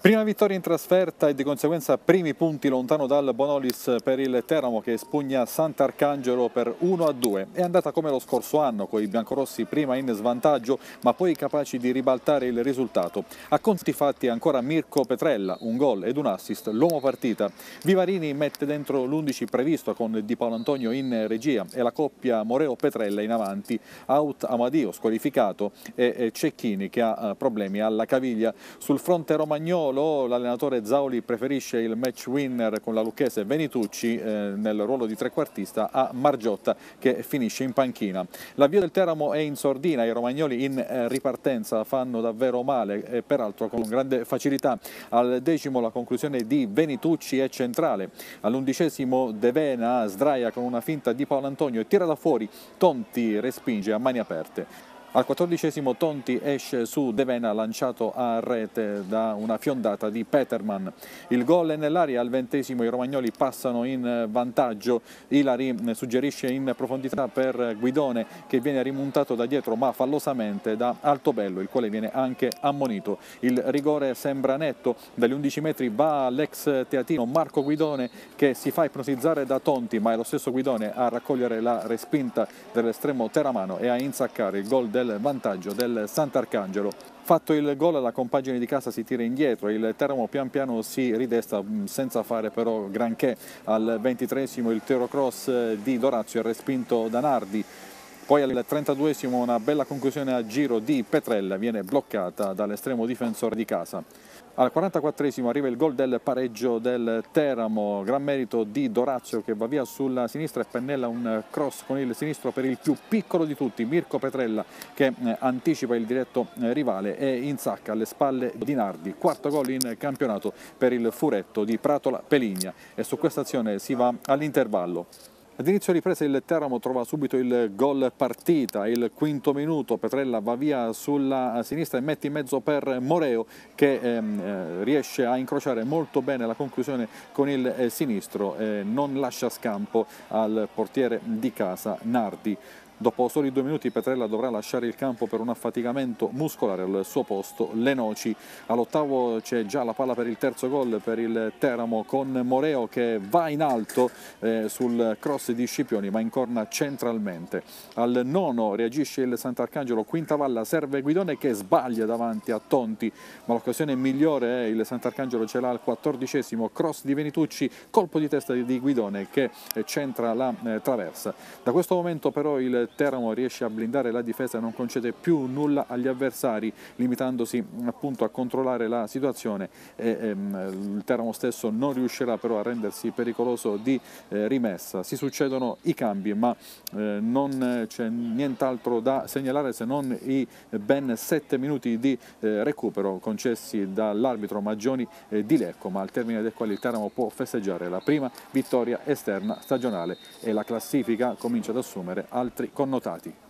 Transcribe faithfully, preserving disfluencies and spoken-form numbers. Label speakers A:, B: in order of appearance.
A: Prima vittoria in trasferta e di conseguenza primi punti lontano dal Bonolis per il Teramo che spugna Sant'Arcangelo per uno a due. È andata come lo scorso anno, con i biancorossi prima in svantaggio ma poi capaci di ribaltare il risultato. A conti fatti ancora Mirko Petrella, un gol ed un assist, l'uomo partita. Vivarini mette dentro l'undici previsto con Di Paolo Antonio in regia e la coppia Moreo-Petrella in avanti, out Amadio squalificato e Cecchini che ha problemi alla caviglia. Sul fronte romagnolo l'allenatore Zauli preferisce il match winner con la lucchese Venitucci eh, nel ruolo di trequartista a Margiotta che finisce in panchina. L'avvio del Teramo è in sordina, i romagnoli in eh, ripartenza fanno davvero male e peraltro con grande facilità. Al decimo la conclusione di Venitucci è centrale, all'undicesimo De Vena sdraia con una finta di Paolo Antonio e tira da fuori, Tonti respinge a mani aperte. Al quattordicesimo Tonti esce su De Vena lanciato a rete da una fiondata di Peterman. Il gol è nell'aria, al ventesimo i romagnoli passano in vantaggio. Ilari suggerisce in profondità per Guidone che viene rimontato da dietro ma fallosamente da Altobello, il quale viene anche ammonito. Il rigore sembra netto, dagli undici metri va l'ex teatino Marco Guidone che si fa ipnotizzare da Tonti ma è lo stesso Guidone a raccogliere la respinta dell'estremo teramano e a insaccare il gol del vantaggio del Sant'Arcangelo. Fatto il gol la compagine di casa si tira indietro, il Teramo pian piano si ridesta senza fare però granché. Al ventitreesimo il tiro cross di Dorazio è respinto da Nardi. Poi al trentaduesimo una bella conclusione a giro di Petrella viene bloccata dall'estremo difensore di casa. Al quarantaquattresimo arriva il gol del pareggio del Teramo, gran merito di Dorazio che va via sulla sinistra e pennella un cross con il sinistro per il più piccolo di tutti, Mirko Petrella, che anticipa il diretto rivale e insacca alle spalle di Nardi. Quarto gol in campionato per il furetto di Pratola Peligna e su questa azione si va all'intervallo. Ad inizio ripresa il Teramo trova subito il gol partita, il quinto minuto, Petrella va via sulla sinistra e mette in mezzo per Moreo che ehm, eh, riesce a incrociare molto bene la conclusione con il eh, sinistro e non lascia scampo al portiere di casa Nardi. Dopo soli due minuti Petrella dovrà lasciare il campo per un affaticamento muscolare, al suo posto le noci. All'ottavo c'è già la palla per il terzo gol per il Teramo con Moreo che va in alto eh, sul cross di Scipioni ma incorna centralmente. Al nono reagisce il Sant'Arcangelo, Quintavalla serve Guidone che sbaglia davanti a Tonti ma l'occasione migliore è il Sant'Arcangelo ce l'ha al quattordicesimo, cross di Venitucci, colpo di testa di Guidone che centra la eh, traversa. Da questo momento però il Teramo riesce a blindare la difesa e non concede più nulla agli avversari, limitandosi appunto a controllare la situazione e ehm, il Teramo stesso non riuscirà però a rendersi pericoloso di eh, rimessa. Si succedono i cambi ma eh, non c'è nient'altro da segnalare se non i ben sette minuti di eh, recupero concessi dall'arbitro Maggioni eh, di Lecco, ma al termine del quale il Teramo può festeggiare la prima vittoria esterna stagionale e la classifica comincia ad assumere altri connotati.